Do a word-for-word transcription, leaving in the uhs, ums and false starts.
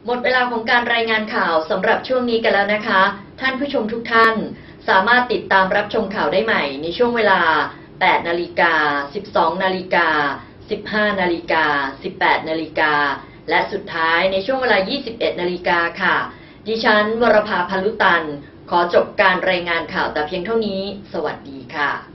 หมดเวลาของการรายงานข่าวสำหรับช่วงนี้กันแล้วนะคะ ท่านผู้ชมทุกท่านสามารถติดตามรับชมข่าวได้ใหม่ในช่วงเวลา แปดนาฬิกา สิบสองนาฬิกา สิบห้านาฬิกา สิบแปดนาฬิกา และสุดท้ายในช่วงเวลา ยี่สิบเอ็ดนาฬิกาค่ะ ดิฉันวรภา พลุตัน ขอจบการรายงานข่าวแต่เพียงเท่านี้ สวัสดีค่ะ